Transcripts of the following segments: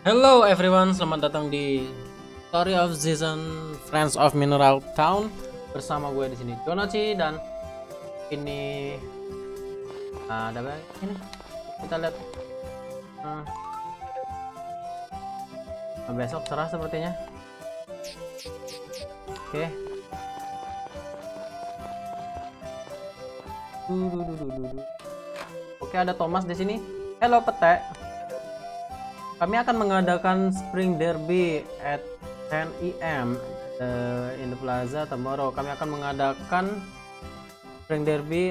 Hello everyone, selamat datang di Story of Season Friends of Mineral Town. Bersama gue di sini Jonachi, dan ini ada apa ini? Kita lihat. Besok cerah sepertinya. Oke. Oke, ada Thomas di sini. Hello Pete. Kami akan mengadakan Spring Derby at 10 AM in the plaza tomorrow. Kami akan mengadakan Spring Derby.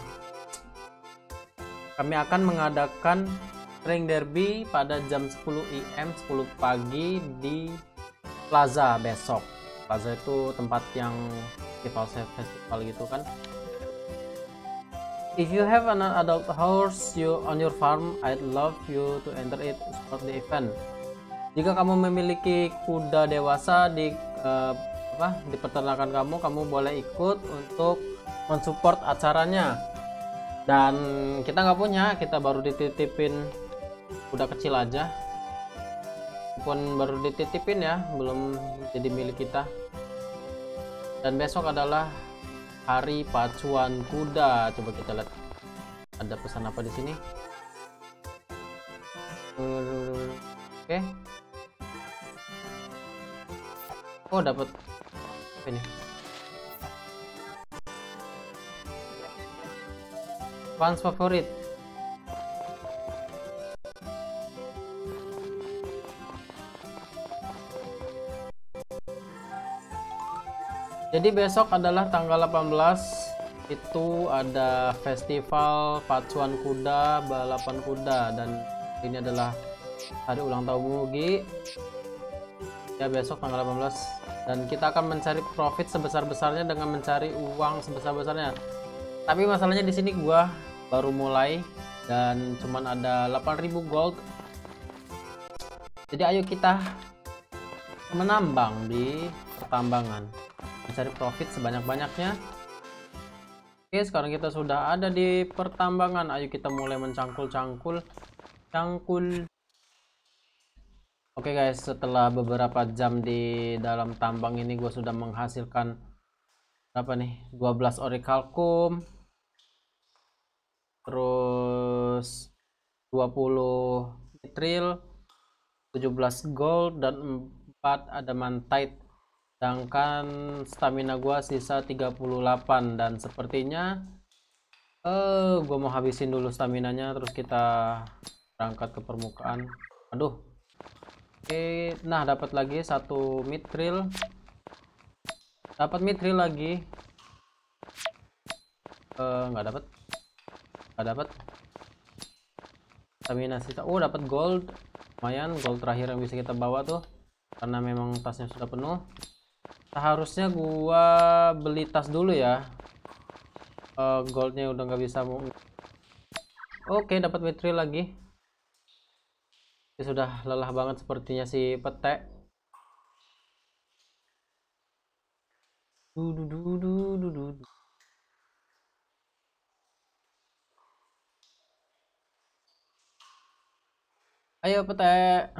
Kami akan mengadakan Spring Derby pada jam 10 AM, 10 pagi di plaza besok. Plaza itu tempat yang festival gitu kan. If you have an adult horse on your farm, I'd love you to enter it to support the event. Jika kamu memiliki kuda dewasa di peternakan kamu boleh ikut untuk mensupport acaranya. Dan kita nggak punya, kita baru dititipin kuda kecil aja. Pun baru dititipin ya, belum jadi milik kita. Dan besok adalah hari pacuan kuda. Coba kita lihat ada pesan apa di sini. Oke. Oh, dapat apa ini? Fans favorit. Jadi besok adalah tanggal 18, itu ada festival pacuan kuda, balapan kuda, dan ini adalah hari ulang tahun Mugi. Ya, besok tanggal 18, dan kita akan mencari profit sebesar-besarnya dengan mencari uang sebesar-besarnya. Tapi masalahnya di sini gua baru mulai dan cuman ada 8.000 gold. Jadi ayo kita menambang di pertambangan, mencari profit sebanyak-banyaknya. Oke, sekarang kita sudah ada di pertambangan. Ayo kita mulai mencangkul. Oke guys, setelah beberapa jam di dalam tambang ini, gue sudah menghasilkan berapa nih? 12 ori kalkum, terus 20 nitril, 17 gold, dan 4 adamantite. Sedangkan stamina gua sisa 38, dan sepertinya gua mau habisin dulu staminanya, terus kita berangkat ke permukaan. Aduh. Oke, nah dapat lagi satu mithril. Dapat mithril lagi. Nggak dapat. Stamina sisa. Oh, dapat gold. Lumayan, gold terakhir yang bisa kita bawa tuh. Karena memang tasnya sudah penuh. Seharusnya gua beli tas dulu ya. Goldnya udah nggak bisa. Oke, dapat mithril lagi. Dia sudah lelah banget sepertinya si Pete. Ayo Pete.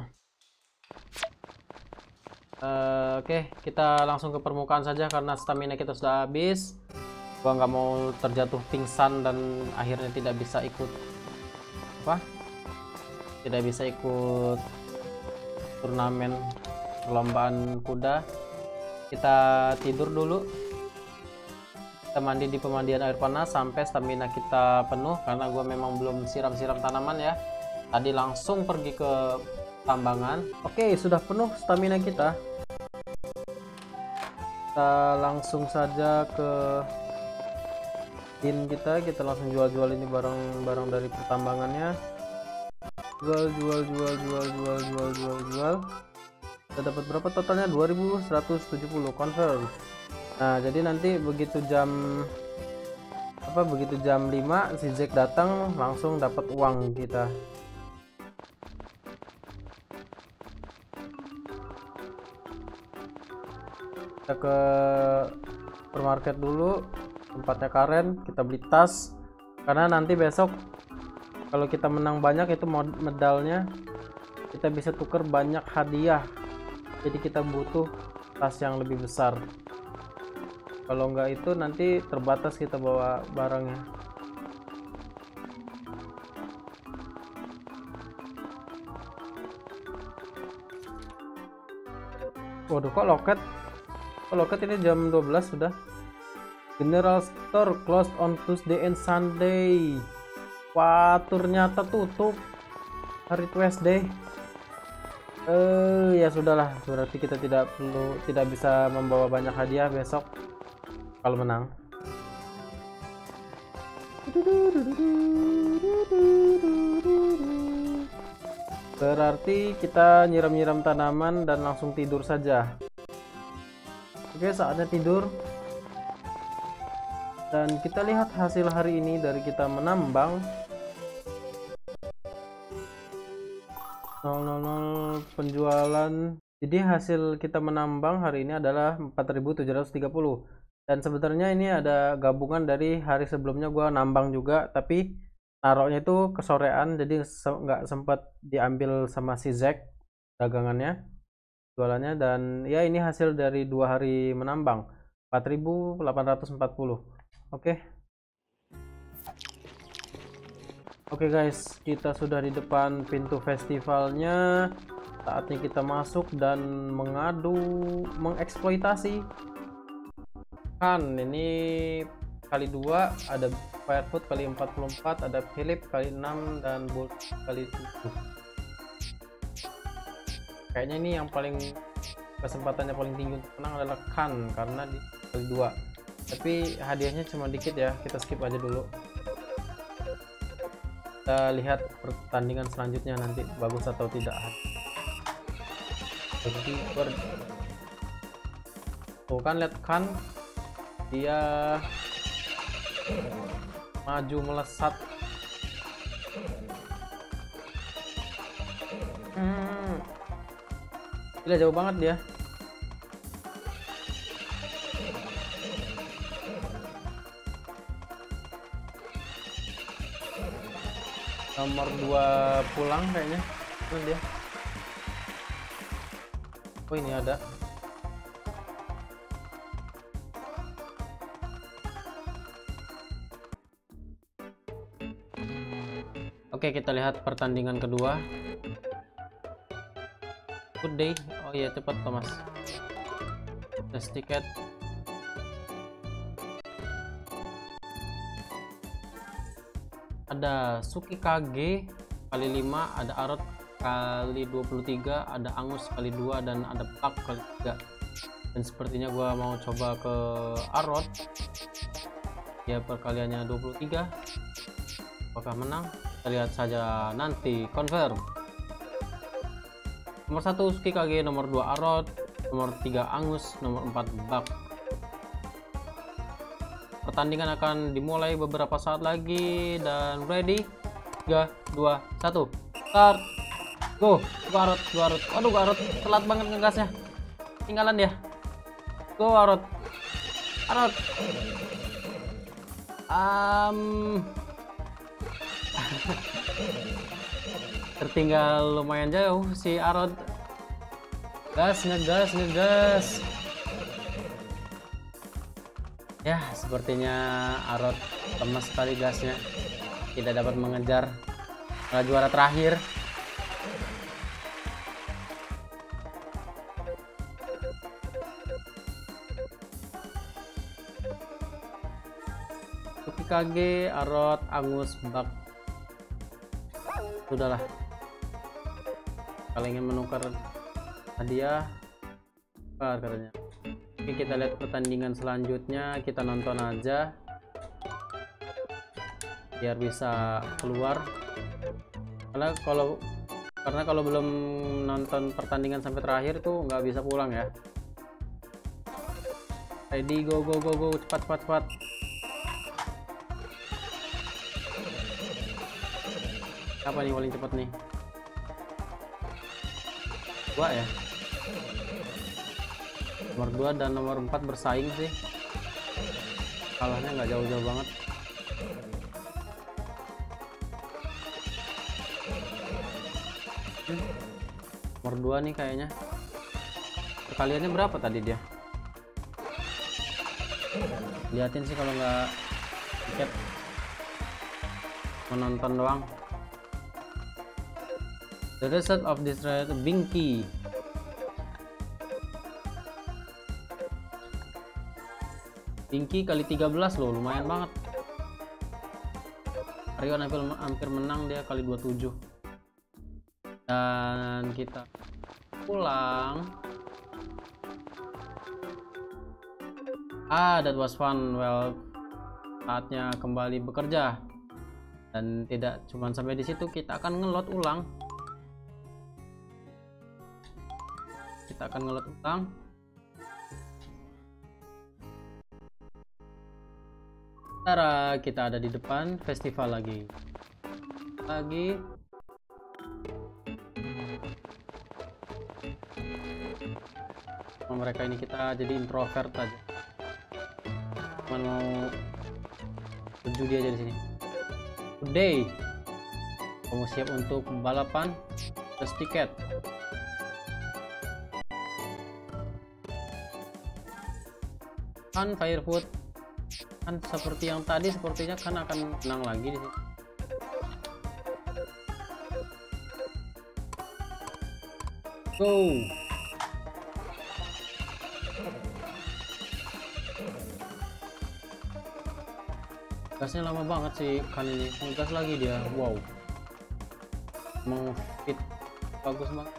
Oke, kita langsung ke permukaan saja karena stamina kita sudah habis. Gua nggak mau terjatuh pingsan dan akhirnya tidak bisa ikut turnamen perlombaan kuda. Kita tidur dulu, kita mandi di pemandian air panas sampai stamina kita penuh, karena gua memang belum siram-siram tanaman ya. Tadi langsung pergi ke tambangan. Oke, sudah penuh stamina kita. Kita langsung saja ke in kita langsung jual ini barang-barang dari pertambangannya. Jual. Kita dapat berapa totalnya? 2170 confirm. Nah, jadi nanti begitu jam 5 si Jack datang, langsung dapat uang kita. Kita ke supermarket dulu, tempatnya Karen, kita beli tas, karena nanti besok kalau kita menang banyak itu medalnya kita bisa tuker banyak hadiah. Jadi kita butuh tas yang lebih besar. Kalau enggak itu nanti terbatas kita bawa barangnya. Waduh, kok loket? Kok loket ini jam 12 sudah? General Store closed on Tuesday and Sunday. Wah, ternyata tutup hari Tuesday. Ya sudahlah, berarti kita tidak bisa membawa banyak hadiah besok kalau menang. Berarti kita nyiram-nyiram tanaman dan langsung tidur saja. Oke, saatnya tidur. Dan kita lihat hasil hari ini dari kita menambang. 000 penjualan. Jadi hasil kita menambang hari ini adalah 4.730. Dan sebenarnya ini ada gabungan dari hari sebelumnya gua nambang juga, tapi naruhnya itu kesorean, jadi nggak sempat diambil sama si Zack dagangannya, jualannya. Dan ya ini hasil dari 2 hari menambang, 4.840. Oke guys, kita sudah di depan pintu festivalnya. Saatnya kita masuk dan mengeksploitasi. Kan ini kali 2, ada Firefoot kali 44, ada Philip kali 6, dan Bolt kali 7. Kayaknya ini yang paling kesempatannya paling tinggi untuk menang adalah Kan, karena di kali 2. Tapi hadiahnya cuma dikit ya, kita skip aja dulu. Kita lihat pertandingan selanjutnya nanti bagus atau tidak. Jadi tuh kan, lihat Kan, dia maju melesat. Gila, jauh banget dia. Nomor 2 pulang kayaknya. Mana dia? Oh, ini ada. Oke, kita lihat pertandingan kedua. Good day. Oh iya, cepat Thomas. Test tiket. Ada Suki Kage kali 5, ada Arot kali 23, ada Angus kali 2, dan ada Pak kali 3. Dan sepertinya gua mau coba ke Arot. Ya, perkaliannya 23. Apakah menang? Kita lihat saja nanti. Confirm. Nomor 1 Suki Kage, nomor 2 Arot, nomor 3 Angus, nomor 4 Bak. Pertandingan akan dimulai beberapa saat lagi, dan ready 3, 2, 1 start. Go Arot, go Arot. Aduh, Arot telat banget ngegasnya, tinggalan dia. Go Arot. Tertinggal lumayan jauh si Arot. Ngegas. Ya, sepertinya Arot lemas sekali gasnya, tidak dapat mengejar juara terakhir. Suki Kage, Arot, Angus, Bak. Sudahlah, kalau ingin menukar hadiah, katanya. Oke, kita lihat pertandingan selanjutnya. Kita nonton aja biar bisa keluar, karena kalau belum nonton pertandingan sampai terakhir tuh nggak bisa pulang ya. Ready, go, cepat. Apa nih paling cepat nih? 2 ya. Nomor 2 dan nomor 4 bersaing sih, kalahnya nggak jauh-jauh banget. Nomor 2 nih kayaknya. Perkaliannya berapa tadi dia? Liatin sih kalau nggak tiket, menonton doang. The result of this ride, Binky. Binky kali 13 loh, lumayan banget. Rio hampir menang, dia kali 27. Dan kita pulang. That was fun. Well, saatnya kembali bekerja. Dan tidak cuma sampai di situ, kita akan ngelot ulang. Tara, kita ada di depan festival lagi. Mereka ini kita jadi introvert aja. Cuman mau berjudi aja di sini. Today, kamu siap untuk balapan? Plus tiket. Kan Firefoot kan seperti yang tadi, sepertinya kan akan menang lagi di sini. Go. Gasnya lama banget sih kan ini. Ngegas lagi dia. Wow. Emang fit bagus banget.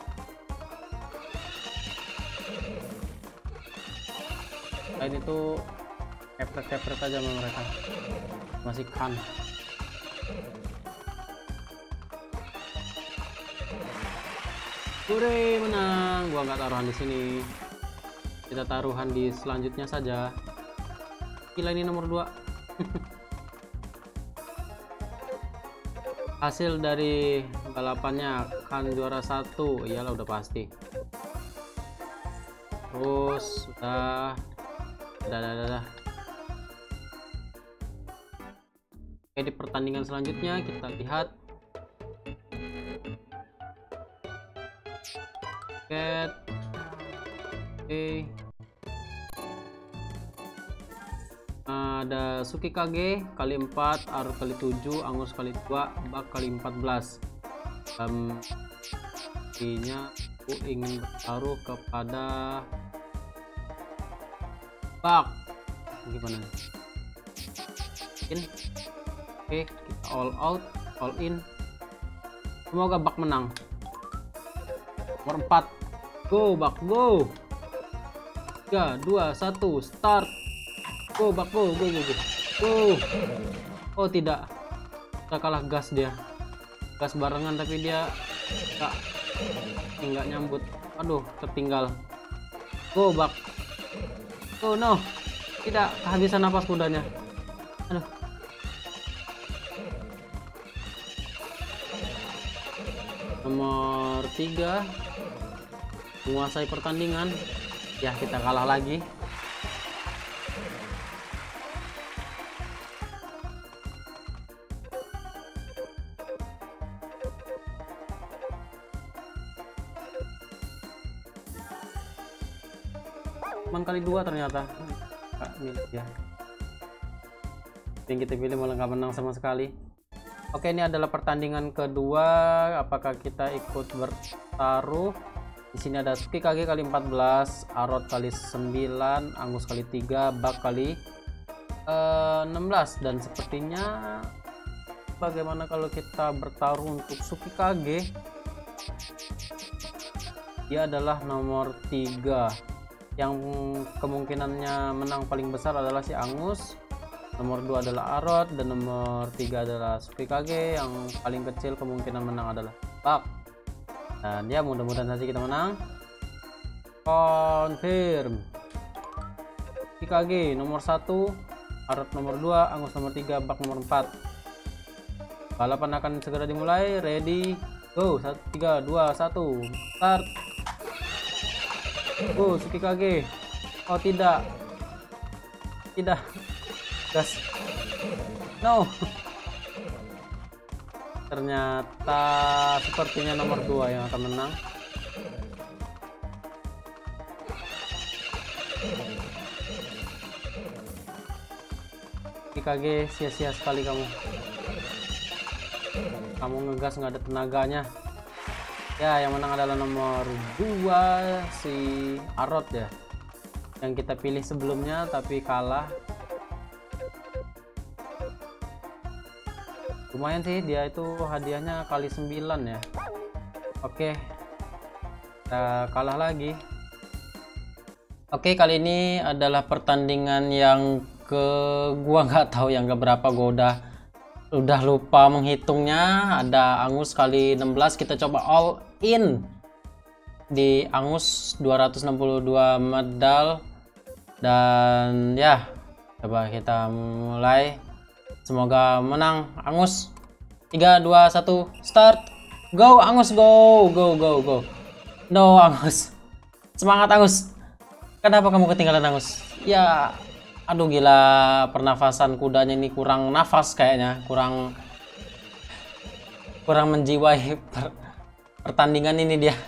Lain itu kepret aja sama mereka. Masih kan. Hore, menang. Gua nggak taruhan di sini. Kita taruhan di selanjutnya saja. Gila, ini nomor 2. Hasil dari balapannya kan juara 1, iyalah udah pasti. Terus udah. Oke, di pertandingan selanjutnya kita lihat. Oke. Ada Suki Kage kali 4, Arut kali 7, Angus kali 2, Bak kali 14. Intinya aku ingin bertaruh kepada Bak. Gimana nih? Oke, kita all out, all in. Semoga Bak menang. Nomor 4. Go Bak, go. 3, 2, 1, start. Go Bak, go. Oh tidak, kita kalah gas dia. Gas barengan tapi dia nggak nyambut. Aduh, tertinggal. Go Bak. Oh no, tidak, kehabisan napas kudanya. Aduh. Nomor 3 menguasai pertandingan. Ya, kita kalah lagi. Cuman kali 2 ternyata. Milik ya. Yang kita pilih malah nggak menang sama sekali. Oke, ini adalah pertandingan kedua. Apakah kita ikut bertaruh? Di sini ada Suki Kage kali 14, Arot kali 9, Angus kali 3, Bak kali 16. Dan sepertinya bagaimana kalau kita bertaruh untuk Suki Kage? Dia adalah nomor 3. Yang kemungkinannya menang paling besar adalah si Angus, nomor 2 adalah Arot, dan nomor 3 adalah Suki Kage. Yang paling kecil kemungkinan menang adalah Bak. Dan ya, mudah-mudahan saja kita menang. Confirm. Suki Kage nomor 1, Arot nomor 2, Angus nomor 3, Bak nomor 4. Balapan akan segera dimulai. Ready, go. 3, 2, 1, start. Suki Kage. Oh tidak, gas. No. Ternyata sepertinya nomor 2 yang akan menang. KG sia-sia sekali kamu ngegas, nggak ada tenaganya. Ya, yang menang adalah nomor 2 si Arot ya, yang kita pilih sebelumnya tapi kalah. Lumayan sih, dia itu hadiahnya kali 9 ya. Oke, kita kalah lagi. Oke, kali ini adalah pertandingan yang gua nggak tahu yang keberapa, gua udah lupa menghitungnya. Ada Angus kali 16, kita coba all in di Angus 262 medal. Dan ya, coba kita mulai, semoga menang Angus. 3 2 1 start. Go Angus, go. No Angus, semangat Angus. Kenapa kamu ketinggalan Angus? Ya, aduh gila, pernafasan kudanya ini kurang nafas kayaknya, kurang menjiwai pertandingan ini dia.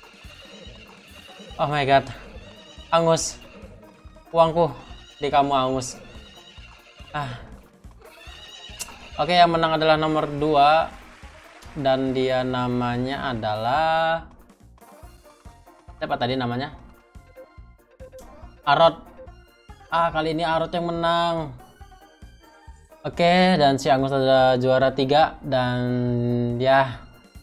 Oh my god, Angus, uangku di kamu Angus. Oke, yang menang adalah nomor 2 dan dia namanya adalah siapa tadi namanya? Arot. Kali ini Arot yang menang. Oke, dan si Angus ada juara 3 dan ya.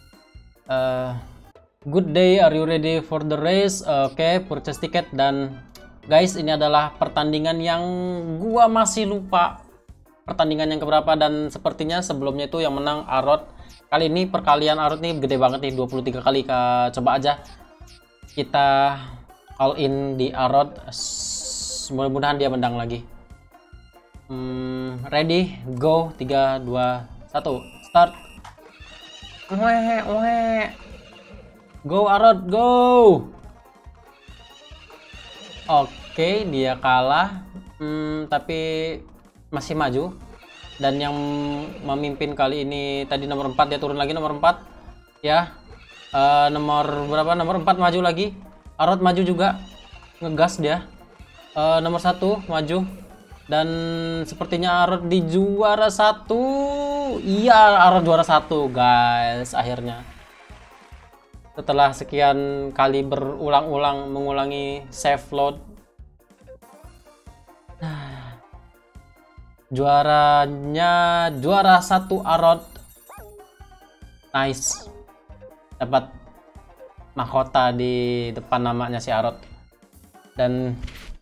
Good day, are you ready for the race? Oke, purchase ticket. Dan guys, ini adalah pertandingan yang gua masih lupa pertandingan yang keberapa, dan sepertinya sebelumnya itu yang menang Arot. Kali ini perkalian Arot nih gede banget nih, 23 kali. Coba aja kita all in di Arot. Mudah-mudahan dia menang lagi. Ready, go. 3 2 1 start. Go Arot, go. Oke, dia kalah, tapi masih maju. Dan yang memimpin kali ini tadi nomor 4, dia turun lagi nomor 4 ya. Nomor berapa? Nomor 4 maju lagi. Arot maju juga, ngegas dia. Nomor 1 maju, dan sepertinya Arot di juara 1. Iya, Arot juara 1 guys, akhirnya setelah sekian kali berulang-ulang mengulangi save load. Juaranya juara 1 Arot. Nice, dapat mahkota di depan namanya si Arot. Dan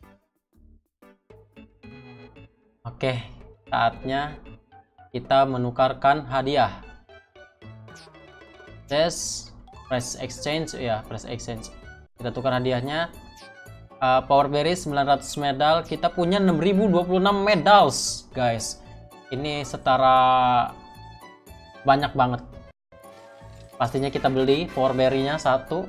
oke, saatnya kita menukarkan hadiah. Press exchange ya, press exchange. Kita tukar hadiahnya. Power berry 900 medal. Kita punya 6026 medals, guys. Ini setara banyak banget. Pastinya kita beli power berry-nya 1.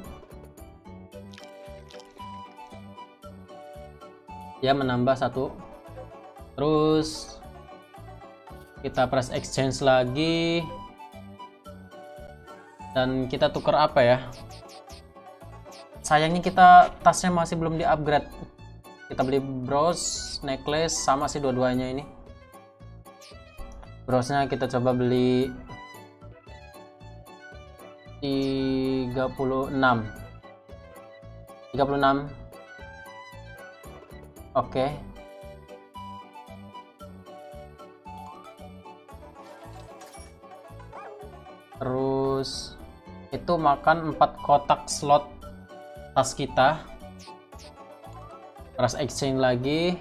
Ya, menambah 1. Terus kita press exchange lagi, dan kita tukar apa ya? Sayangnya kita tasnya masih belum di upgrade. Kita beli bros, necklace, sama sih dua-duanya ini. Brosnya kita coba beli 36. Oke. Terus itu makan 4 kotak slot tas kita. Terus exchange lagi.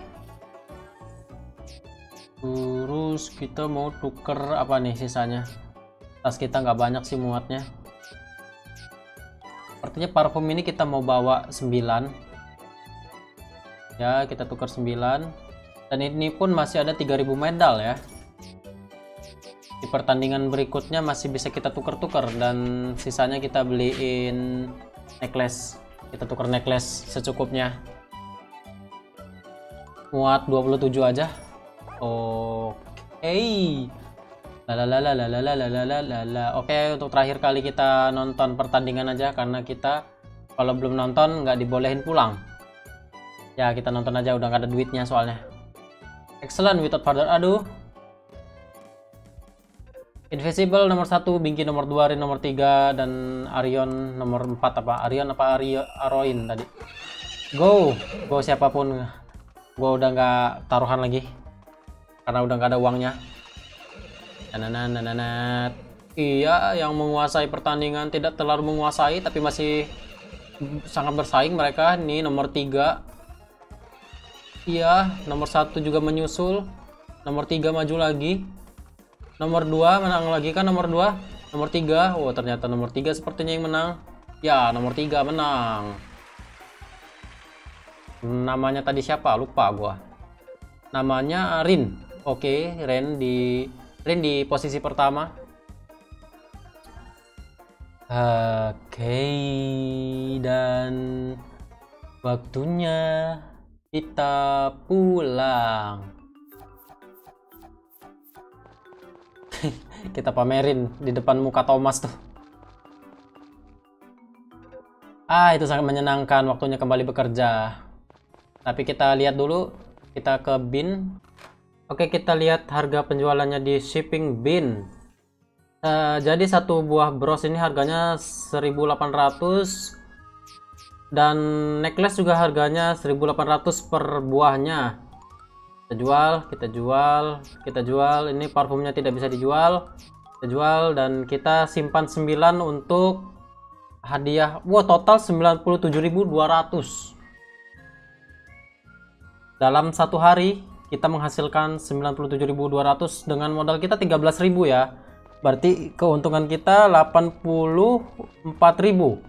Terus kita mau tuker apa nih sisanya? Tas kita nggak banyak sih muatnya. Sepertinya parfum ini kita mau bawa 9. Ya, kita tukar 9. Dan ini pun masih ada 3000 medal ya. Di pertandingan berikutnya masih bisa kita tukar-tukar, dan sisanya kita beliin necklace. Kita tukar necklace secukupnya. Muat 27 aja. Oke. Oke, untuk terakhir kali kita nonton pertandingan aja, karena kita kalau belum nonton nggak dibolehin pulang. Ya kita nonton aja, udah nggak ada duitnya soalnya. Excellent, without further ado. Invisible nomor 1, Binky nomor 2, Rin nomor 3, dan Arion nomor 4. Apa Arion apa Aroin tadi? Go siapapun. Gua udah nggak taruhan lagi karena udah nggak ada uangnya. Nananananat. Iya, yang menguasai pertandingan tidak terlalu menguasai, tapi masih sangat bersaing mereka. Ini nomor 3. Iya, nomor 1 juga menyusul. Nomor 3 maju lagi. Nomor 2 menang lagi kan, nomor 2. Nomor 3. Oh, ternyata nomor 3 sepertinya yang menang. Ya, nomor 3 menang. Namanya tadi siapa? Lupa gua. Namanya Rin. Oke, Rin di posisi pertama. Oke, dan waktunya kita pulang. Kita pamerin di depan muka Thomas tuh. Itu sangat menyenangkan, waktunya kembali bekerja. Tapi kita lihat dulu, kita ke bin. Oke, kita lihat harga penjualannya di shipping bin. Jadi satu buah bros ini harganya 1.800, dan necklace juga harganya 1.800 per buahnya. Kita jual. Ini parfumnya tidak bisa dijual. Kita jual dan kita simpan 9 untuk hadiah. Wow, total 97.200. Dalam satu hari kita menghasilkan 97.200 dengan modal kita 13.000 ya. Berarti keuntungan kita 84.000.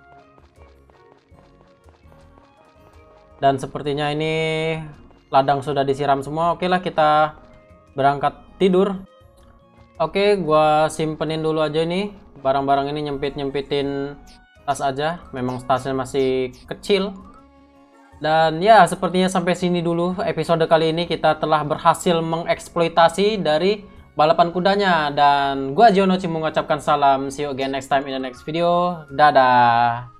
Dan sepertinya ini ladang sudah disiram semua. Oke lah, kita berangkat tidur. Oke, gua simpenin dulu aja ini barang-barang ini, nyempitin tas aja. Memang tasnya masih kecil. Dan ya, sepertinya sampai sini dulu episode kali ini. Kita telah berhasil mengeksploitasi dari balapan kudanya. Dan gua Jono Cim mengucapkan salam. See you again next time in the next video. Dadah.